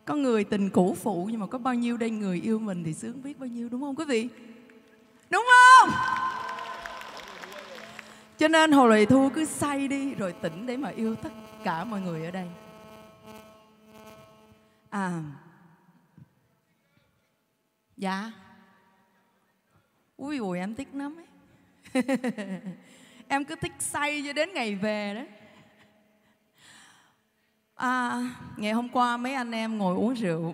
Có người tình cũ phụ, nhưng mà có bao nhiêu đây người yêu mình thì sướng biết bao nhiêu, đúng không quý vị? Đúng không? Cho nên Hồ Lệ Thu cứ say đi rồi tỉnh để mà yêu tất cả mọi người ở đây. Dạ. Ui ui em thích lắm ấy. Em cứ thích say cho đến ngày về đó. Ngày hôm qua mấy anh em ngồi uống rượu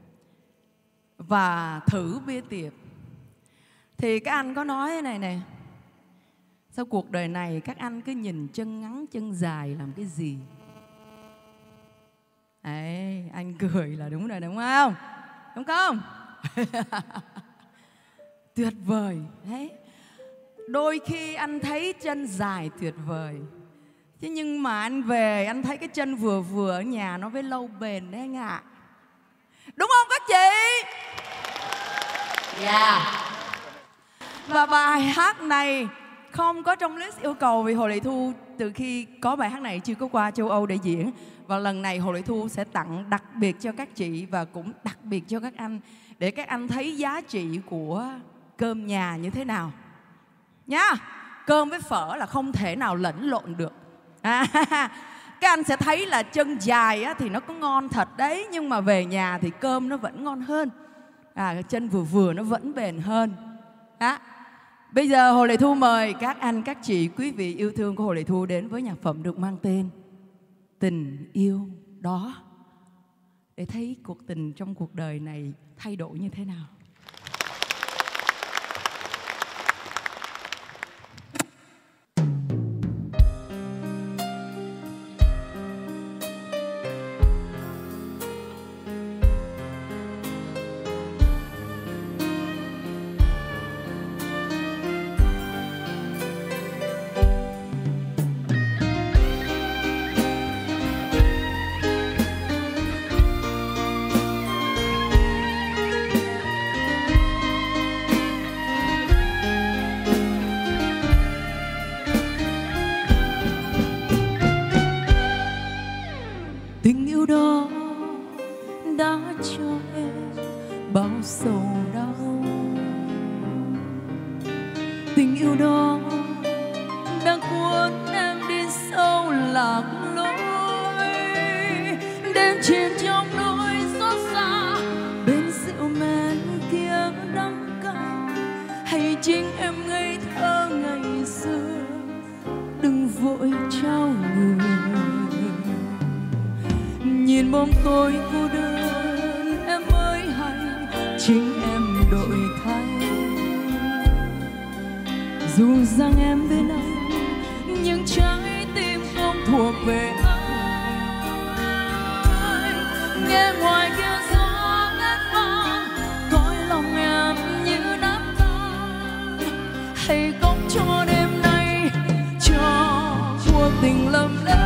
và thử bia tiệp. Thì các anh có nói thế này nè: sao cuộc đời này các anh cứ nhìn chân ngắn chân dài làm cái gì? Ấy, anh cười là đúng rồi đúng không? Đúng không? Tuyệt vời đấy. Đôi khi anh thấy chân dài tuyệt vời, thế nhưng mà anh về anh thấy cái chân vừa vừa ở nhà nó mới lâu bền đấy anh ạ. Đúng không các chị? Dạ. Và bài hát này không có trong list yêu cầu vì Hồ Lệ Thu từ khi có bài hát này chưa có qua châu Âu để diễn. Và lần này Hồ Lệ Thu sẽ tặng đặc biệt cho các chị và cũng đặc biệt cho các anh, để các anh thấy giá trị của cơm nhà như thế nào nhá. Cơm với phở là không thể nào lẫn lộn được. Các anh sẽ thấy là chân dài á, thì nó có ngon thật đấy, nhưng mà về nhà thì cơm nó vẫn ngon hơn. Chân vừa vừa nó vẫn bền hơn. Bây giờ Hồ Lệ Thu mời các anh, các chị, quý vị yêu thương của Hồ Lệ Thu đến với nhạc phẩm được mang tên Tình Yêu Đó, để thấy cuộc tình trong cuộc đời này thay đổi như thế nào. Tình yêu đó đã cho em bao sầu đau. Tình yêu đó đã cuốn em đi sâu lạc lối, đêm chìm trong nỗi xót xa bên rượu men kia đắng cay. Hay chính em ngây thơ ngày xưa, đừng vội trao người. Nhìn bóng tối cô đơn em mới hay chính em đổi thay. Dù rằng em bên anh nhưng trái tim không thuộc về anh. Nghe ngoài kia gió ngát vang, cõi lòng em như nát tan. Hãy cống cho đêm nay cho cuộc tình lầm lỡ,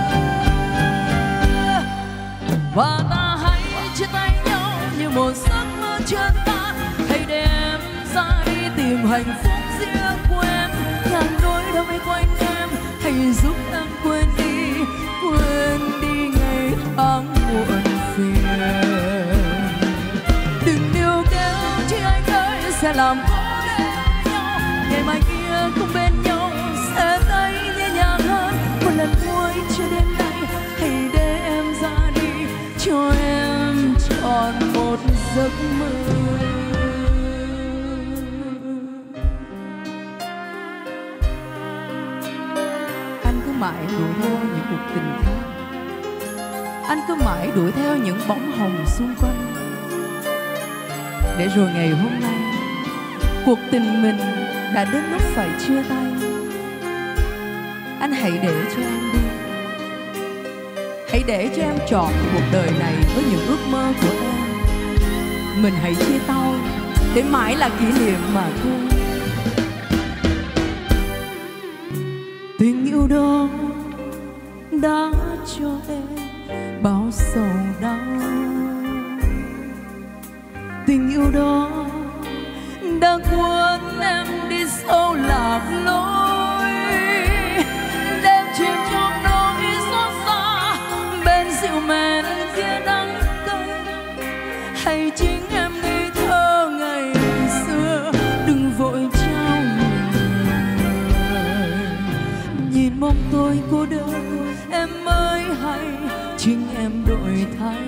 và ta hãy chia tay nhau như một giấc mơ chân tan. Hãy để em ra đi tìm hạnh phúc riêng của em, ngàn nỗi đau vây quanh em. Hãy giúp em quên đi ngày tháng muộn phiền. Đừng níu kéo chứ anh ơi, sẽ làm khó để nhau. Ngày mai kia không bên nhau sẽ thấy nhẹ nhàng hơn. Một lần cuối cho đêm nay, hãy để em ra đi cho em trọn một giấc mơ. Anh cứ mãi đuổi theo những cuộc tình khác, anh cứ mãi đuổi theo những bóng hồng xung quanh, để rồi ngày hôm nay cuộc tình mình đã đến lúc phải chia tay. Anh hãy để cho em đi, hãy để cho em chọn cuộc đời này với những ước mơ của em. Mình hãy chia tay để mãi là kỷ niệm mà thôi. Tình yêu đó đã cho em bao sầu đau. Tình yêu đó đã cuốn em đi sâu lạc lối, đêm chìm trong nỗi xót xa bên rượu men kia đắng cay. hay chính em ngây thơ ngày xưa. Đừng vội trao lời, nhìn mong tôi cô đơn em mới hay chính em đổi thay.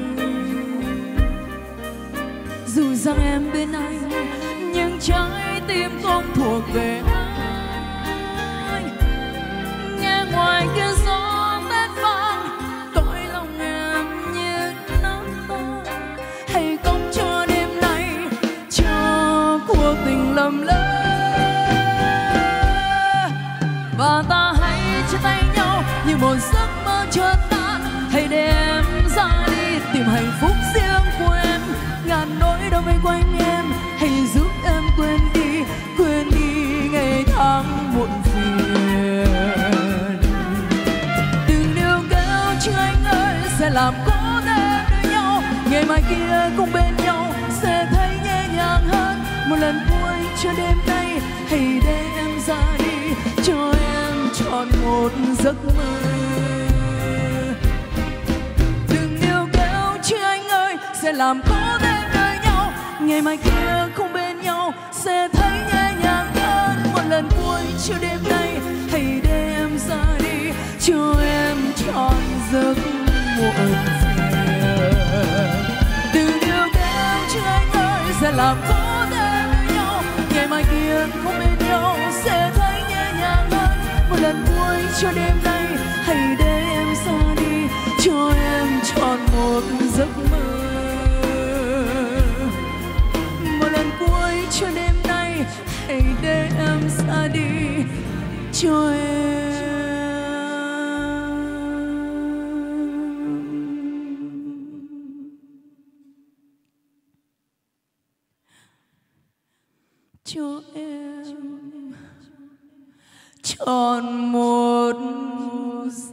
Dù rằng em bên anh nhưng trái tim không thuộc về anh. Nghe ngoài kia gió tét vang, cõi lòng em như nát tan. Hãy cống cho đêm nay, cho cuộc tình lầm lỡ. Và ta hãy chia tay nhau như một giấc mơ chợt tan. Hãy để em ra đi tìm hạnh phúc riêng của em. Ngàn nỗi đau vây quanh em, hãy giúp em quên đi ngày tháng muộn phiền. Đừng níu kéo chứ anh ơi, sẽ làm cố thêm đôi nhau. Ngày mai kia cùng bên nhau sẽ thấy nhẹ nhàng hơn. Một lần cuối cho đêm nay, hãy để em ra đi, cho em trọn một giấc mơ. Đừng níu kéo chứ anh ơi, sẽ làm cố thêm đôi nhau. Ngày mai kia cùng bên nhau sẽ thấy nhẹ nhàng hơn. Một lần cuối cho đêm nay, hãy để em ra đi, cho em trọn giấc muộn phiền. Đừng níu kéo chứ anh ơi, sẽ làm cố thêm đôi nhau. Ngày mai kia cùng bên nhau sẽ thấy nhẹ nhàng hơn. Một lần cuối cho đêm nay, hãy để em ra đi, cho em trọn một giấc mơ. Một lần cuối cho đêm nay, hãy để em ra đi, cho em trọn một